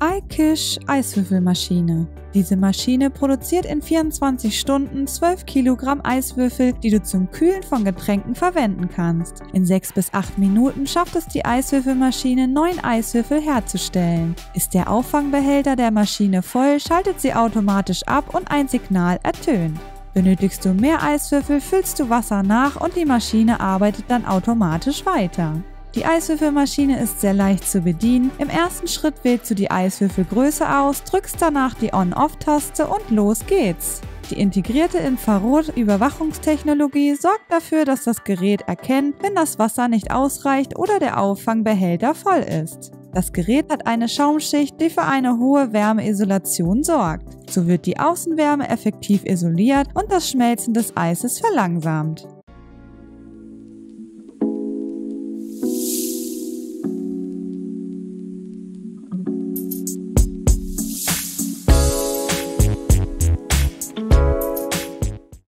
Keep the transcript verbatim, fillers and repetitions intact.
iKish Eiswürfelmaschine. Diese Maschine produziert in vierundzwanzig Stunden zwölf Kilogramm Eiswürfel, die du zum Kühlen von Getränken verwenden kannst. In sechs bis acht Minuten schafft es die Eiswürfelmaschine, neun Eiswürfel herzustellen. Ist der Auffangbehälter der Maschine voll, schaltet sie automatisch ab und ein Signal ertönt. Benötigst du mehr Eiswürfel, füllst du Wasser nach und die Maschine arbeitet dann automatisch weiter. Die Eiswürfelmaschine ist sehr leicht zu bedienen. Im ersten Schritt wählst du die Eiswürfelgröße aus, drückst danach die On-Off-Taste und los geht's. Die integrierte Infrarot-Überwachungstechnologie sorgt dafür, dass das Gerät erkennt, wenn das Wasser nicht ausreicht oder der Auffangbehälter voll ist. Das Gerät hat eine Schaumschicht, die für eine hohe Wärmeisolation sorgt. So wird die Außenwärme effektiv isoliert und das Schmelzen des Eises verlangsamt.